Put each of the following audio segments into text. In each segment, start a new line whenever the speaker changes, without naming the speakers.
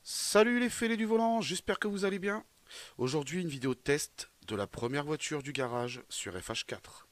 Salut les fêlés du volant, j'espère que vous allez bien. Aujourd'hui une vidéo test de la première voiture du garage sur FH4.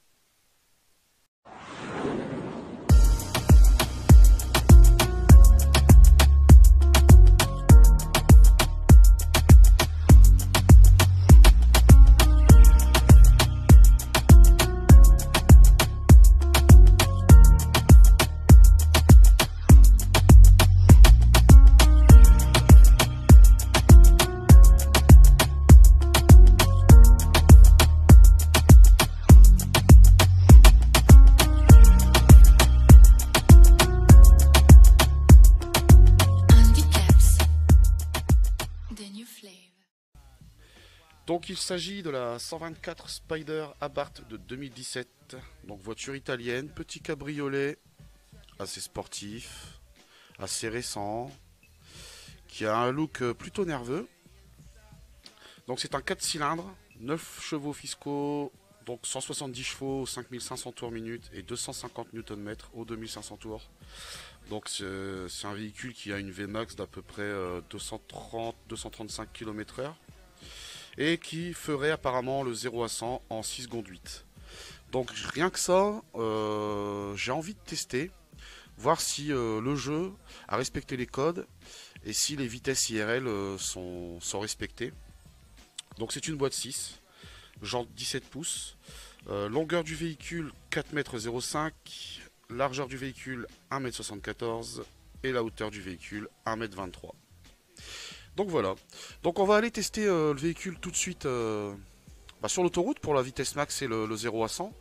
Handicaps, the new flavor.
Donc il s'agit de la 124 Spider Abarth de 2017. Donc voiture italienne, petit cabriolet, assez sportif, assez récent, qui a un look plutôt nerveux. Donc c'est un 4 cylindres, 9 chevaux fiscaux, donc 170 chevaux, 5500 tours minute et 250 Nm aux 2500 tours. Donc c'est un véhicule qui a une Vmax d'à peu près 230-235 km/h et qui ferait apparemment le 0 à 100 en 6 secondes 8. Donc rien que ça, j'ai envie de tester, voir si le jeu a respecté les codes et si les vitesses IRL sont respectées. Donc c'est une boîte 6, genre 17 pouces, longueur du véhicule 4,05 m, largeur du véhicule 1,74 m et la hauteur du véhicule 1,23 m. Donc voilà, donc on va aller tester le véhicule tout de suite sur l'autoroute pour la vitesse max et le 0 à 100.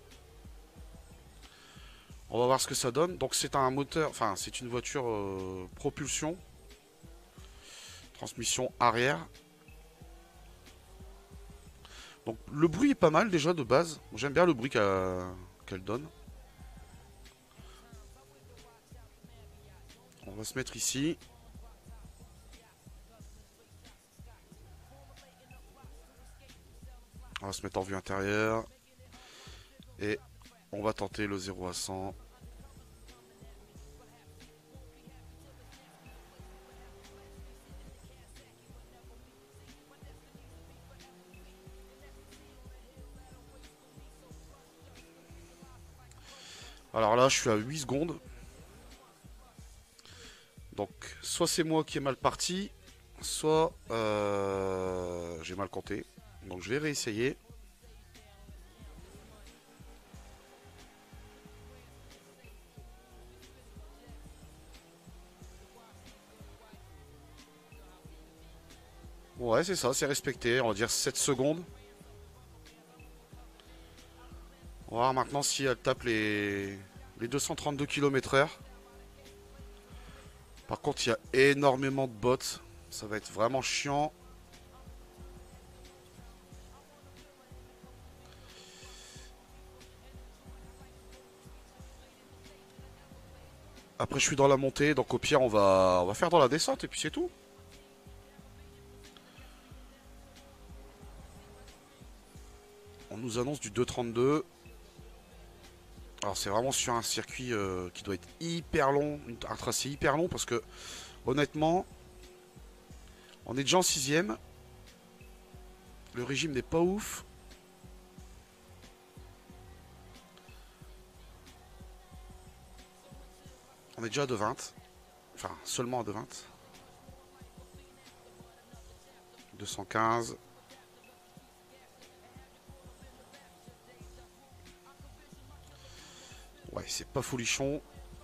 On va voir ce que ça donne. Donc c'est un moteur, enfin c'est une voiture propulsion, transmission arrière. Donc le bruit est pas mal déjà de base. J'aime bien le bruit qu'elle donne. On va se mettre ici. On va se mettre en vue intérieure. Et on va tenter le 0 à 100. Alors là, je suis à 8 secondes. Donc, soit c'est moi qui ai mal parti, soit j'ai mal compté. Donc, je vais réessayer. Ouais, c'est ça, c'est respecté. On va dire 7 secondes. On va voir maintenant si elle tape les 232 km/h. Par contre, il y a énormément de bots. Ça va être vraiment chiant. Après, je suis dans la montée, donc au pire, on va faire dans la descente et puis c'est tout. On nous annonce du 2,32. Alors, c'est vraiment sur un circuit qui doit être hyper long, un tracé hyper long parce que, honnêtement, on est déjà en 6ème. Le régime n'est pas ouf. On est déjà à 2,20. Enfin, seulement à 2,20. 215. Ouais, c'est pas folichon.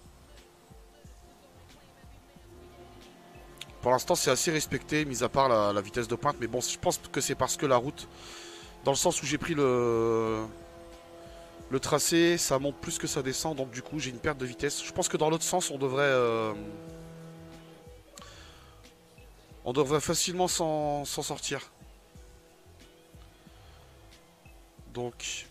Pour l'instant, c'est assez respecté, mis à part la vitesse de pointe. Mais bon, je pense que c'est parce que la route, dans le sens où j'ai pris le tracé, ça monte plus que ça descend. Donc du coup, j'ai une perte de vitesse. Je pense que dans l'autre sens, on devrait facilement s'en sortir. Donc...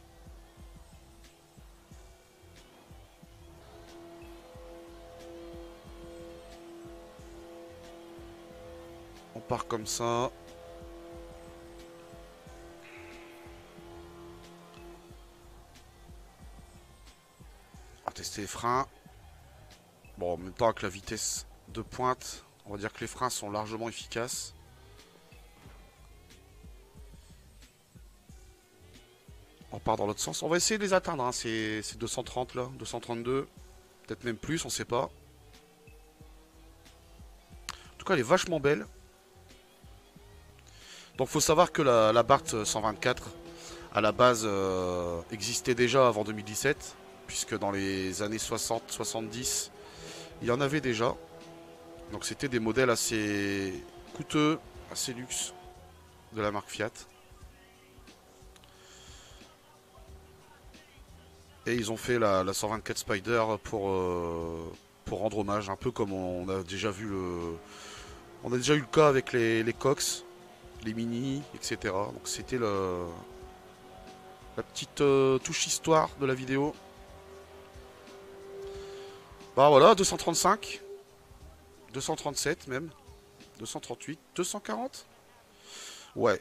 on part comme ça. On va tester les freins. Bon, en même temps avec la vitesse de pointe, On va dire que les freins sont largement efficaces. On part dans l'autre sens. On va essayer de les atteindre, hein. C'est 230 là, 232. Peut-être même plus, on sait pas. En tout cas, elle est vachement belle. Donc faut savoir que la Bart 124, à la base, existait déjà avant 2017. Puisque dans les années 60-70, il y en avait déjà. Donc c'était des modèles assez coûteux, assez luxe de la marque Fiat. Et ils ont fait la 124 Spider pour rendre hommage, un peu comme on a déjà vu on a déjà eu le cas avec les Cox, les Mini, etc. Donc c'était la petite touche histoire de la vidéo. Bah voilà, 235, 237 même, 238, 240. Ouais,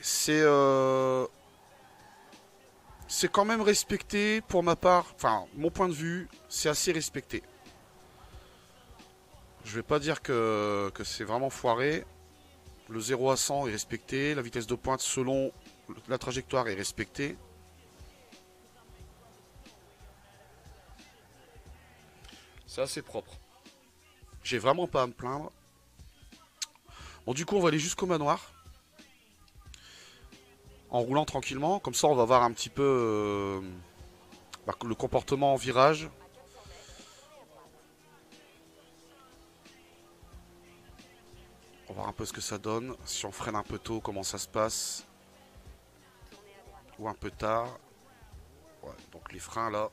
c'est quand même respecté pour ma part. Enfin, mon point de vue, c'est assez respecté. Je vais pas dire que c'est vraiment foiré. Le 0 à 100 est respecté. La vitesse de pointe selon la trajectoire est respectée. C'est assez propre. J'ai vraiment pas à me plaindre. Bon, du coup, on va aller jusqu'au manoir. En roulant tranquillement. Comme ça, on va voir un petit peu le comportement en virage. On va voir un peu ce que ça donne. Si on freine un peu tôt, comment ça se passe. Ou un peu tard. Ouais, donc les freins là.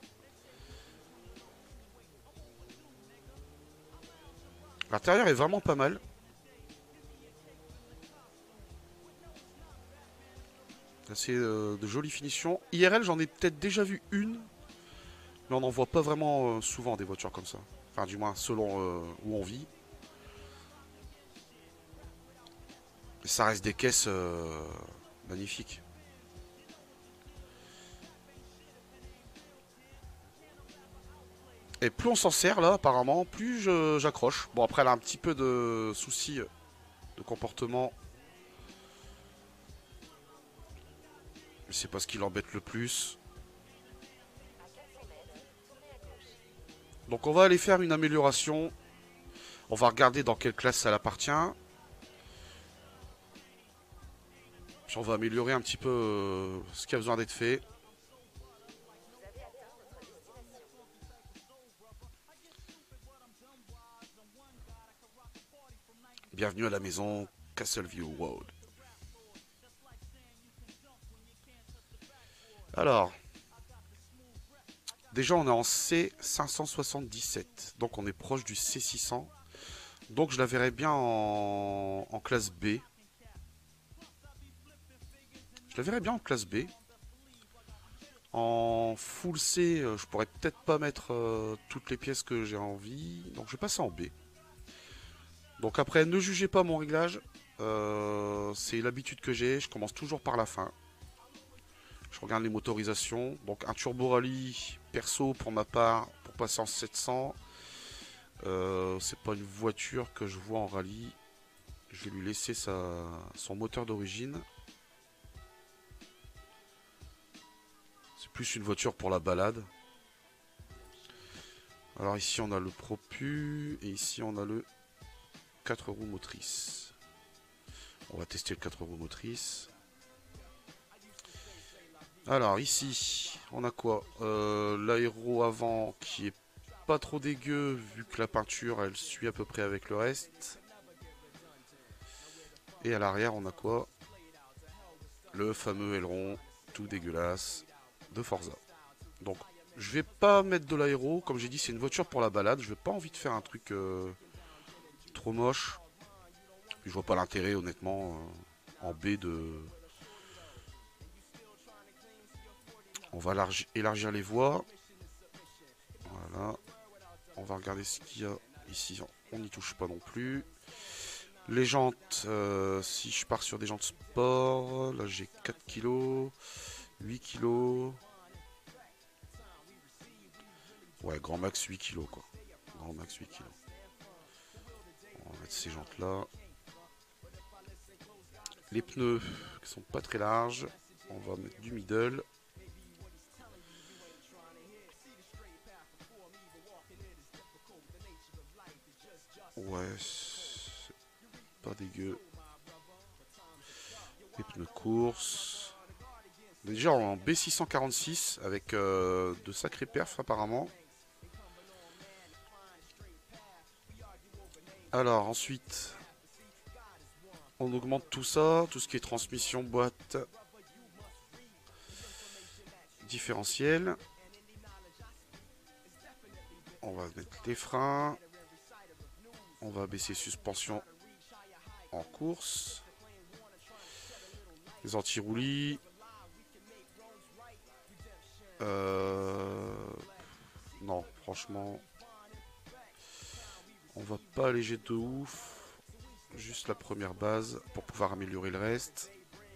L'intérieur est vraiment pas mal. Assez de jolies finitions. IRL, j'en ai peut-être déjà vu une. Mais on n'en voit pas vraiment souvent des voitures comme ça. Enfin, du moins, selon où on vit. Mais ça reste des caisses magnifiques. Et plus on s'en sert là, apparemment, plus j'accroche. Bon, après, elle a un petit peu de soucis de comportement. Mais c'est pas ce qui l'embête le plus. Donc on va aller faire une amélioration. On va regarder dans quelle classe ça appartient. Puis on va améliorer un petit peu ce qui a besoin d'être fait. Bienvenue à la maison Castleview Road. Alors, déjà on est en C577, donc on est proche du C600. Donc je la verrai bien en classe B. Je la verrai bien en classe B. En full C, je pourrais peut-être pas mettre toutes les pièces que j'ai envie. Donc je vais passer en B. Donc après, ne jugez pas mon réglage. C'est l'habitude que j'ai. Je commence toujours par la fin. Je regarde les motorisations. Donc un turbo rallye perso pour ma part, pour passer en 700. C'est pas une voiture que je vois en rallye. Je vais lui laisser son moteur d'origine. C'est plus une voiture pour la balade. Alors ici on a le Propu. Et ici on a le 4 roues motrices. On va tester le 4 roues motrices. Alors ici, on a quoi? L'aéro avant qui est pas trop dégueu vu que la peinture elle suit à peu près avec le reste. Et à l'arrière on a quoi? Le fameux aileron tout dégueulasse de Forza. Donc je vais pas mettre de l'aéro, comme j'ai dit c'est une voiture pour la balade, je n'ai pas envie de faire un truc trop moche. Je vois pas l'intérêt honnêtement en B de... On va élargir les voies. Voilà. On va regarder ce qu'il y a ici. On n'y touche pas non plus. Les jantes, si je pars sur des jantes sport, là j'ai 4 kg, 8 kg. Ouais, grand max 8 kg quoi. Grand max 8 kg. va mettre ces jantes là. Les pneus qui sont pas très larges. On va mettre du middle. Ouais, c'est pas dégueu. Les pneus course. Déjà en B646 avec de sacrés perfs apparemment. Alors ensuite, on augmente tout ça, tout ce qui est transmission, boîte, différentiel. On va mettre les freins. On va baisser suspension en course. Les anti-roulis. Non, franchement, on va pas alléger de ouf. Juste la première base pour pouvoir améliorer le reste.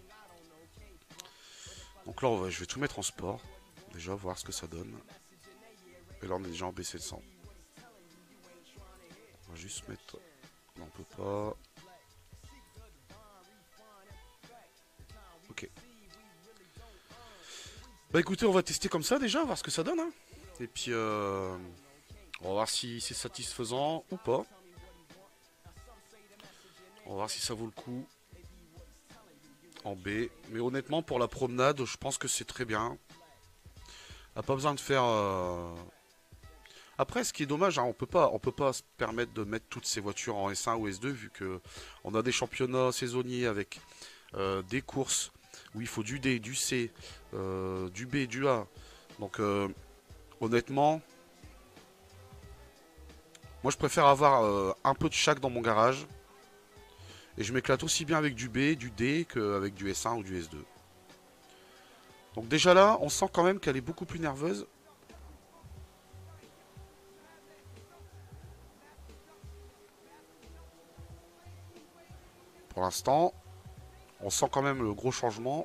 Donc là, je vais tout mettre en sport. Déjà, voir ce que ça donne. Et là, on est déjà en BC100. On va juste mettre... Non, on peut pas. Ok. Bah écoutez, on va tester comme ça déjà, voir ce que ça donne. Hein. Et puis, on va voir si c'est satisfaisant ou pas. On va voir si ça vaut le coup. En B. Mais honnêtement, pour la promenade, je pense que c'est très bien. On n'a pas besoin de faire... Après, ce qui est dommage, hein, on peut pas se permettre de mettre toutes ces voitures en S1 ou S2 vu que on a des championnats saisonniers avec des courses où il faut du D, du C, du B, du A. Donc, honnêtement, moi je préfère avoir un peu de chaque dans mon garage. Et je m'éclate aussi bien avec du B, du D qu'avec du S1 ou du S2. Donc déjà là, on sent quand même qu'elle est beaucoup plus nerveuse. Pour l'instant, on sent quand même le gros changement.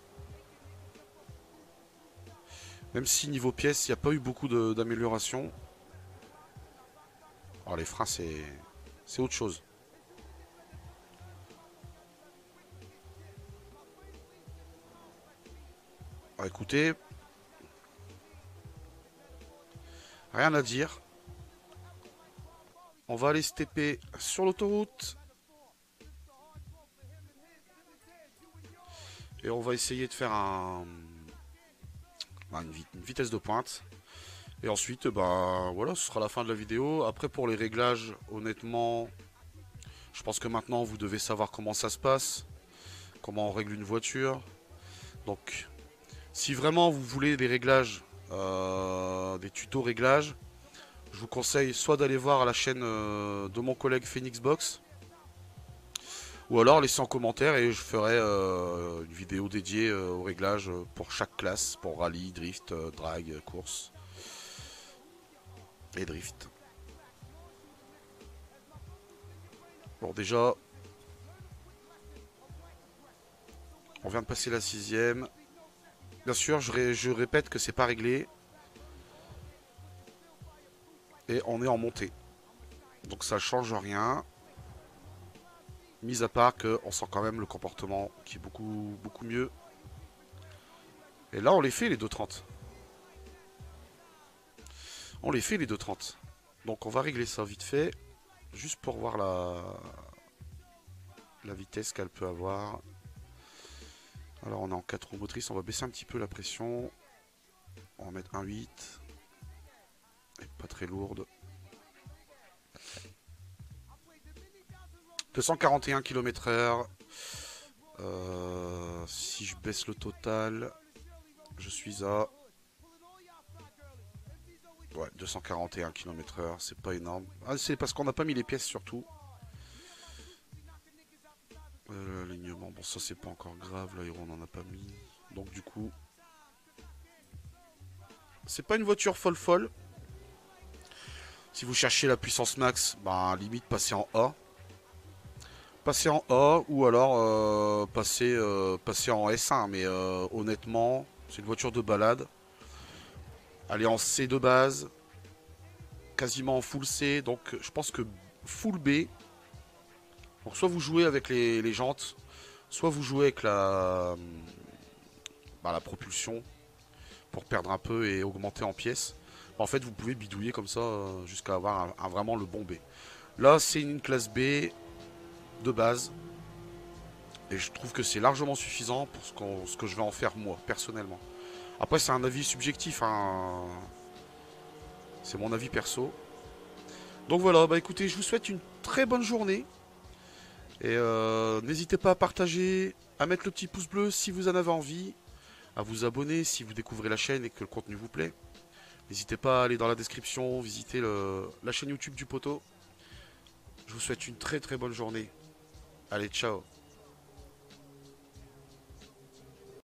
Même si niveau pièces, il n'y a pas eu beaucoup d'amélioration. Alors les freins, c'est autre chose. Alors, écoutez, rien à dire. On va aller se TP sur l'autoroute. Et on va essayer de faire une vitesse de pointe. Et ensuite, bah voilà, ce sera la fin de la vidéo. Après, pour les réglages, honnêtement, je pense que maintenant, vous devez savoir comment ça se passe. Comment on règle une voiture. Donc, si vraiment vous voulez des réglages, des tutos réglages, je vous conseille soit d'aller voir la chaîne de mon collègue Phoenixbox, ou alors laissez en commentaire et je ferai une vidéo dédiée aux réglages pour chaque classe, pour rallye, drift, drag, course et drift. Bon déjà, on vient de passer la 6ème. Bien sûr, je répète que c'est pas réglé. Et on est en montée. Donc ça change rien. Mis à part qu'on sent quand même le comportement qui est beaucoup mieux. Et là, on les fait les 2,30. On les fait les 2,30. Donc on va régler ça vite fait. Juste pour voir la vitesse qu'elle peut avoir. Alors on est en 4 roues motrices. On va baisser un petit peu la pression. On va mettre 1,8. Et pas très lourde. 241 km/h. Si je baisse le total, je suis à... Ouais, 241 km/h, c'est pas énorme. Ah, c'est parce qu'on n'a pas mis les pièces surtout. L'alignement, bon ça c'est pas encore grave, l'aéro on n'en a pas mis. Donc du coup... C'est pas une voiture folle. Si vous cherchez la puissance max, bah limite passez en A. Passer en A ou alors passer en S1. Mais honnêtement, c'est une voiture de balade. Elle est en C de base. Quasiment en full C. Donc je pense que full B, Donc soit vous jouez avec les jantes, soit vous jouez avec la propulsion pour perdre un peu et augmenter en pièces. En fait, vous pouvez bidouiller comme ça jusqu'à avoir vraiment le bon B. Là, c'est une classe B de base. Et je trouve que c'est largement suffisant pour ce que je vais en faire moi, personnellement. Après, c'est un avis subjectif, hein. C'est mon avis perso. Donc voilà, bah écoutez, je vous souhaite une très bonne journée. Et n'hésitez pas à partager, à mettre le petit pouce bleu si vous en avez envie, à vous abonner si vous découvrez la chaîne et que le contenu vous plaît. N'hésitez pas à aller dans la description, visiter la chaîne YouTube du poteau. Je vous souhaite une très très bonne journée. Allez, ciao.